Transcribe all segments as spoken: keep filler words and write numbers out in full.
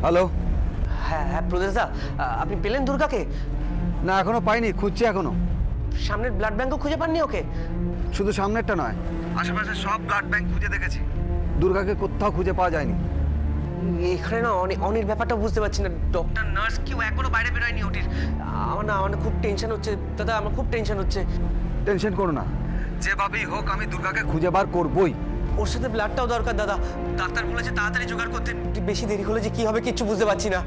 Hello. হ্যাঁ হ্যাঁ প্রদেশদা, আপনি পেলেন দুর্গাকে? না এখনো পাইনি, খুঁজছি এখনো। সামনের ব্লাড ব্যাংকও খুঁজে পাননি ওকে? শুধু সামনেরটা নয়, আশেপাশে সব ব্লাড ব্যাংক খুঁজে দেখেছি, দুর্গাকে কোথাও খুঁজে পাওয়া যায়নি। এখানে না অনির ব্যাপারটা বুঝতে পারছি না, ডক্টর নার্স কেউ এখনো বাইরে বেরোয়নি ওটির। আমার না আমার খুব টেনশন হচ্ছে দাদা, আমার খুব টেনশন হচ্ছে। টেনশন করো না, যেভাবেই হোক আমি দুর্গাকে খুঁজে বার করবই। ওর সাথে ব্লাডটাও দরকার দাদা, ডাক্তার বলেছে তাড়াতাড়ি জোগাড় করতে, বেশি দেরি হলে যে কি হবে কিচ্ছু বুঝতে পারছি না।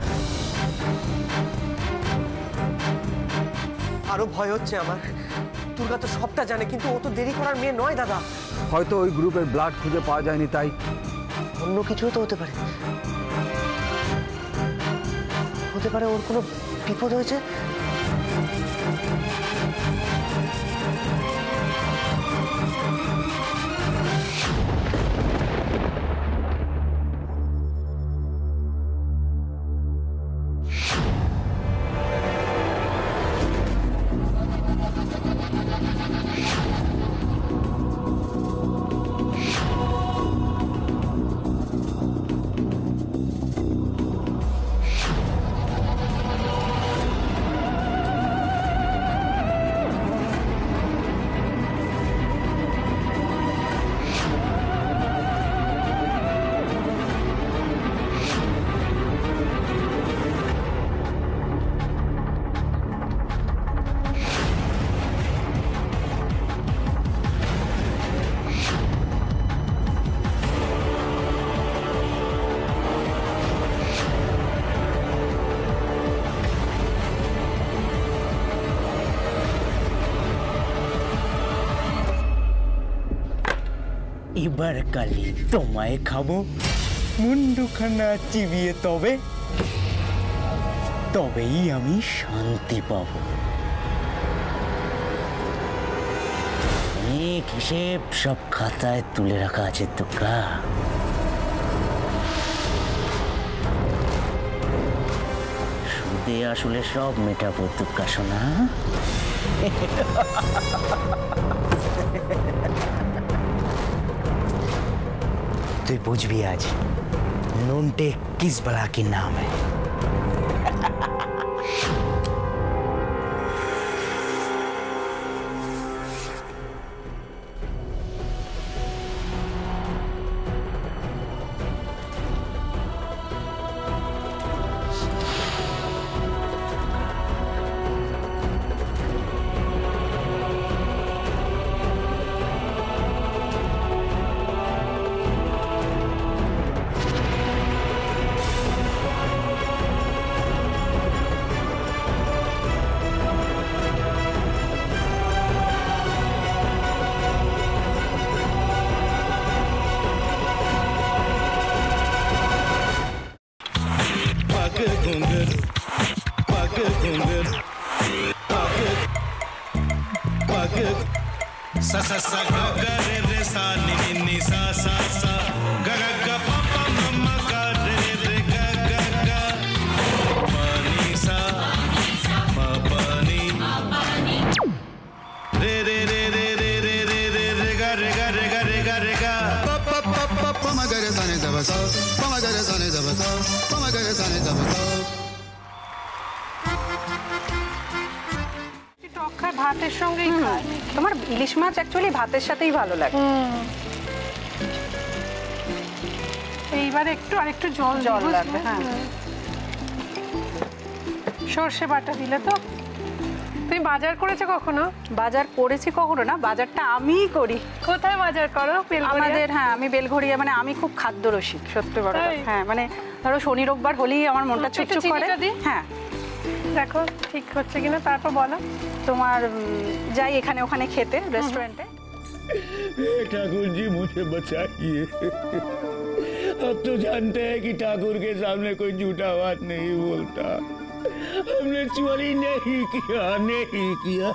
আরো ভয় হচ্ছে আমার, দুর্গা তো সবটা জানে কিন্তু ও তো দেরি করার মেয়ে নয় দাদা। হয়তো ওই গ্রুপের ব্লাড খুঁজে পাওয়া যায়নি, তাই অন্য কিছুও তো হতে পারে, হতে পারে ওর কোনো বিপদ হয়েছে। এবার কালি তোমায় খাবো মুন্ডুখানা চিবিয়ে, তবে তবেই আমি শান্তি পাব। অনেক হিসেব সব খাতায় তুলে রাখা আছে দুর্গা। সুদে আসলে সব মেটাবো দুর্গা সোনা। তুই বুঝবি आज नोंटे किस बला की नाम है। सा सा सा गा गा रे रे सा नि नि नि सा सा सा गा गा गा पा पा मा मा गा रे रे गा गा गा पा नि सा मा पा नि रे रे रे रे रे रे रे रे रे गा रे गा रे गा रे गा रे गा पा पा पा पा पा मा गा रे सा नि दा बा सा पा मा गा रे सा नि दा बा सा पा मा गा रे सा नि दा बा सा। ভাতের সঙ্গেই খায়। তোমার ইলিশ মাছ অ্যাকচুয়ালি ভাতের সাথেই ভালো লাগে। এইবার একটু আর একটু জল জল লাগবে। হ্যাঁ সর্ষে বাটা দিলে তো। তুমি বাজার করেছো কখনো? বাজার করেছি কখনো না, বাজারটা আমিই করি। কোথায় বাজার করো? আমাদের হ্যাঁ আমি বেলঘড়িয়া, মানে আমি খুব খাদ্য রসিক সত্যি বড়। হ্যাঁ মানে ধরো শনি রোববার হলেই আমার মনটা চুপচুপ করে। হ্যাঁ দেখো ঠিক হচ্ছে কিনা তারপর বলো। তোমার যাই এখানে ওখানে খেতে रेस्टोरेंट है। ठाकुर जी मुझे बचाइए, अब तो जानते हैं कि ठाकुर के सामने कोई झूठा बात नहीं बोलता। हमने चोरी नहीं किया नहीं किया।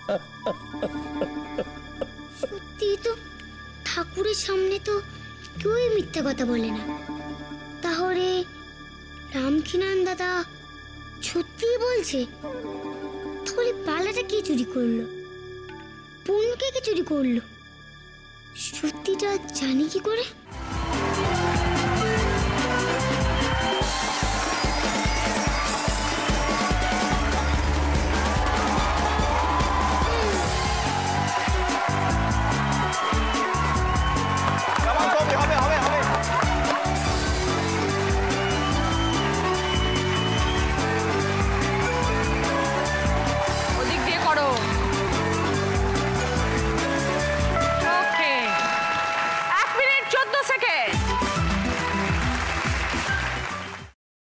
সত্যি তো ঠাকুরের সামনে তো কেউই মিথ্যা কথা বলে না। তাহলে রামকিনান দাদা সত্যি বলছে? তাহলে পালাটা কে চুরি করলো? পুনকে কে চুরি করলো? সত্যিটা জানি কি করে?